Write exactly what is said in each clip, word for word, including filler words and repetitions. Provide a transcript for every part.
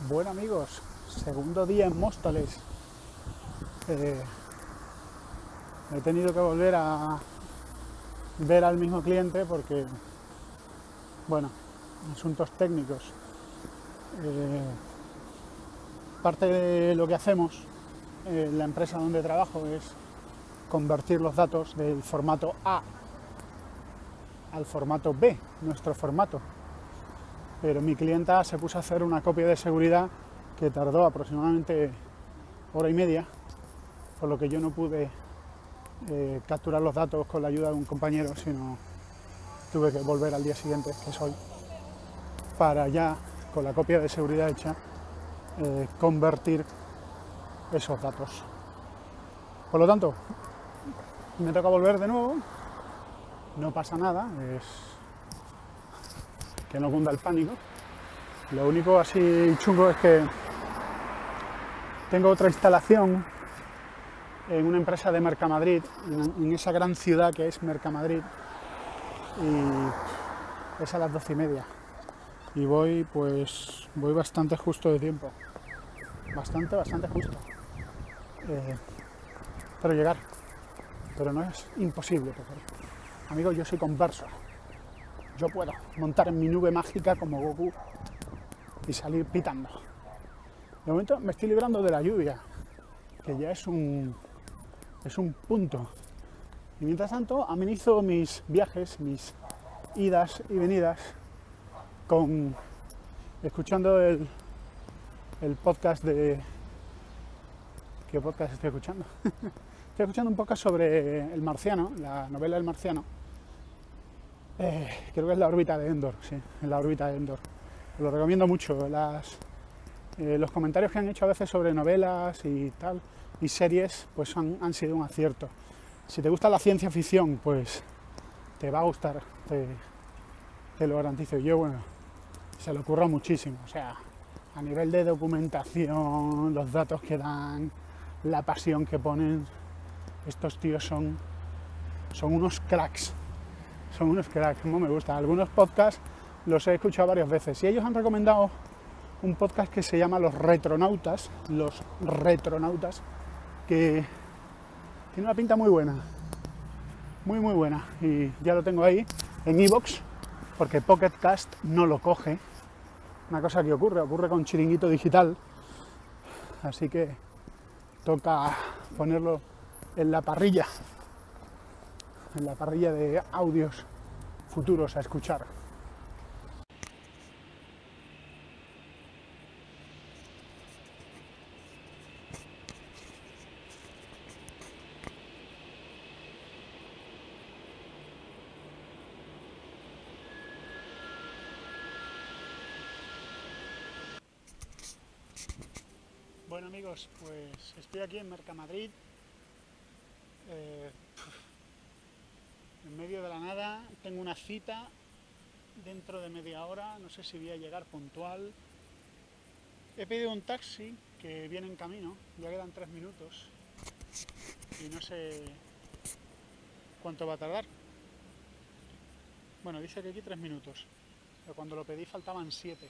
Bueno amigos, segundo día en Móstoles. Eh, he tenido que volver a ver al mismo cliente porque, bueno, asuntos técnicos. Eh, parte de lo que hacemos en la empresa donde trabajo es convertir los datos del formato A al formato B, nuestro formato. Pero mi clienta se puso a hacer una copia de seguridad que tardó aproximadamente hora y media, por lo que yo no pude eh, capturar los datos con la ayuda de un compañero, sino tuve que volver al día siguiente, que es hoy, para ya, con la copia de seguridad hecha, eh, convertir esos datos. Por lo tanto, me toca volver de nuevo, no pasa nada, es que no cunda el pánico. Lo único así chungo es que tengo otra instalación en una empresa de Mercamadrid, en esa gran ciudad que es Mercamadrid, y es a las doce y media. Y voy, pues, voy bastante justo de tiempo. Bastante, bastante justo. Eh, pero llegar. Pero no es imposible, porque, amigos, yo soy converso. Yo puedo montar en mi nube mágica como Goku y salir pitando. De momento me estoy librando de la lluvia, que ya es un, es un punto. Y mientras tanto amenizo mis viajes, mis idas y venidas, con escuchando el, el podcast de... ¿Qué podcast estoy escuchando? Estoy escuchando un podcast sobre El Marciano, la novela El Marciano. Eh, creo que es La órbita de Endor, sí, en La órbita de Endor. Lo recomiendo mucho. Las, eh, los comentarios que han hecho a veces sobre novelas y tal, y series, pues han, han sido un acierto. Si te gusta la ciencia ficción, pues te va a gustar, te, te lo garantizo. Yo, bueno, se le ocurra muchísimo. O sea, a nivel de documentación, los datos que dan, la pasión que ponen, estos tíos son, son unos cracks. Son unos cracks, como me gusta. Algunos podcasts los he escuchado varias veces y ellos han recomendado un podcast que se llama Los Retronautas, Los Retronautas, que tiene una pinta muy buena, muy muy buena, y ya lo tengo ahí en iVoox, porque Pocket Cast no lo coge, una cosa que ocurre, ocurre con Chiringuito Digital, así que toca ponerlo en la parrilla, en la parrilla de audios futuros a escuchar. Bueno amigos, pues estoy aquí en Mercamadrid, eh, en medio de la nada. Tengo una cita dentro de media hora, no sé si voy a llegar puntual. He pedido un taxi que viene en camino, ya quedan tres minutos y no sé cuánto va a tardar. Bueno, dice que aquí tres minutos, pero cuando lo pedí faltaban siete.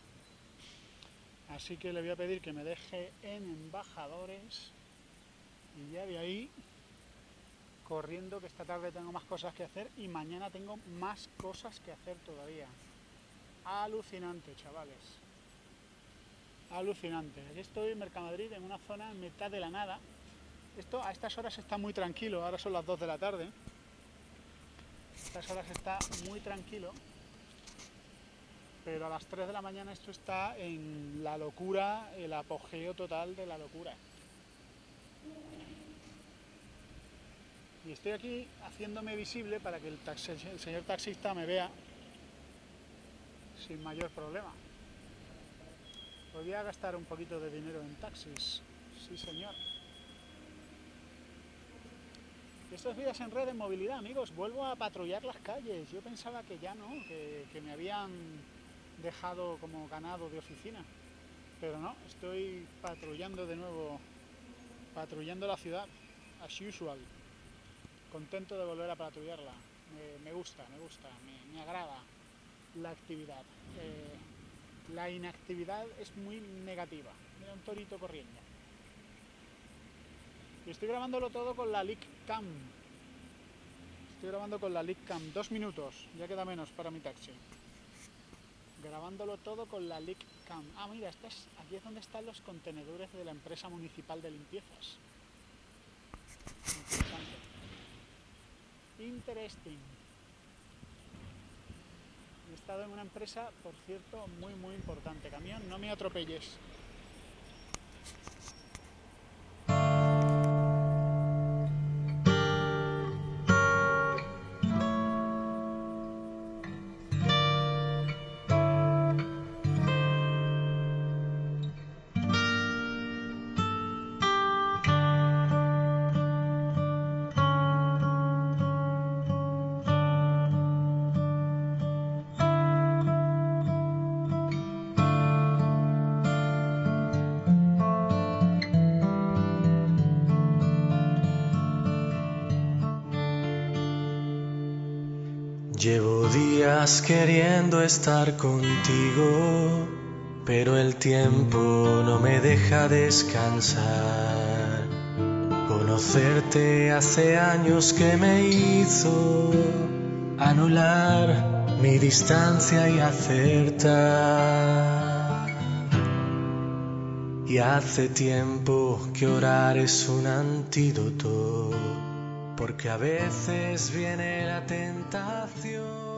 Así que le voy a pedir que me deje en Embajadores y ya de ahí corriendo, que esta tarde tengo más cosas que hacer y mañana tengo más cosas que hacer todavía. Alucinante, chavales. Alucinante. Aquí estoy en Mercamadrid, en una zona en mitad de la nada. Esto a estas horas está muy tranquilo, ahora son las dos de la tarde. A estas horas está muy tranquilo. Pero a las tres de la mañana esto está en la locura, el apogeo total de la locura. Y estoy aquí haciéndome visible para que el, taxi, el señor taxista me vea sin mayor problema. Podría gastar un poquito de dinero en taxis, sí señor. Y estos días en red de movilidad, amigos, vuelvo a patrullar las calles. Yo pensaba que ya no, que, que me habían dejado como ganado de oficina, pero no, estoy patrullando de nuevo, patrullando la ciudad, as usual. Contento de volver a patrullarla, me, me gusta, me gusta, me, me agrada la actividad. Eh, la inactividad es muy negativa. Mira un torito corriendo. Y estoy grabándolo todo con la LicCam. Estoy grabando con la LicCam. Dos minutos, ya queda menos para mi taxi. Grabándolo todo con la LicCam. Ah, mira, este es, aquí es donde están los contenedores de la empresa municipal de limpiezas. Interesante. Interesting. He estado en una empresa, por cierto, muy muy importante. Camión, no me atropelles. Llevo días queriendo estar contigo, pero el tiempo no me deja descansar. Conocerte hace años que me hizo anular mi distancia y acertar. Y hace tiempo que orar es un antídoto, porque a veces viene la tentación